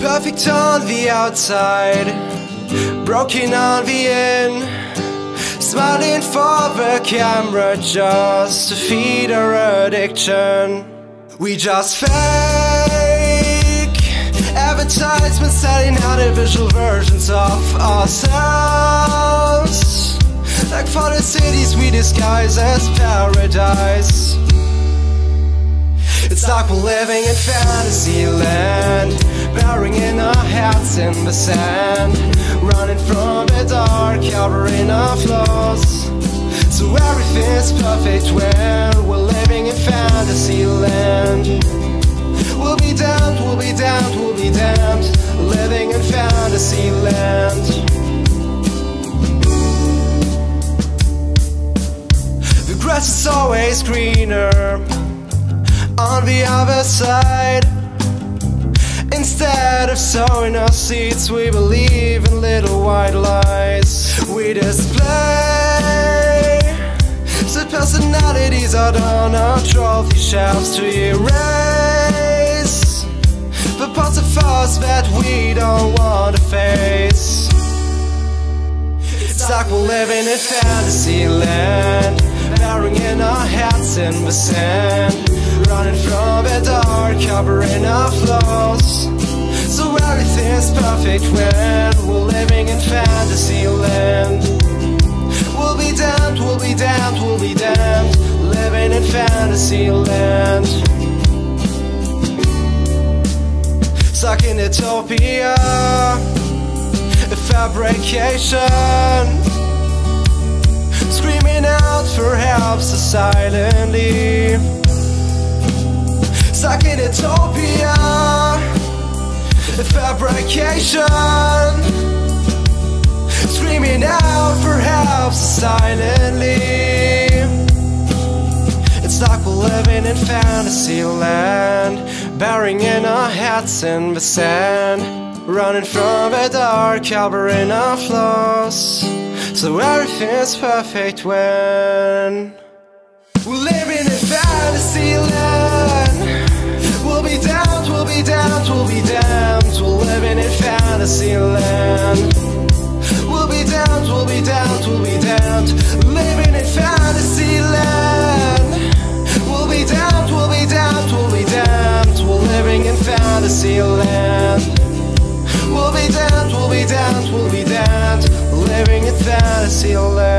Perfect on the outside, broken on the in. Smiling for the camera just to feed our addiction. We just fake advertisements selling artificial versions of ourselves. Like for the cities we disguise as paradise. It's like we're living in fantasy land, burying in our heads in the sand, running from the dark, covering our flaws. So everything's perfect when we're living in fantasy land. We'll be damned, we'll be damned, we'll be damned, living in fantasy land. The grass is always greener on the other side. Instead of sowing our seeds, we believe in little white lies. We display the personalities out on our trophy shelves to erase the parts of us that we don't want to face. It's like we're living in fantasy land, burying in our heads in the sand, running from the dark, covering our flaws. So everything's perfect when we're living in fantasy land. We'll be damned, we'll be damned, we'll be damned, living in fantasy land. Stuck in utopia, a fabrication, screaming out for help so silently. Stuck in utopia, a fabrication, screaming out for help so silently. It's like we're living in fantasy land, burying in our heads in the sand, running from the dark, covering our flaws. So everything's perfect when we're living in fantasy land. We'll be damned, we'll be damned, we'll be damned, we're living in fantasy land. We'll be damned, we'll be damned, we'll be damned, living in fantasy land. We'll be damned, we'll be damned, we'll be damned, we're living in fantasy land. We'll be damned, we'll be damned, we'll be damned, living in fantasy land.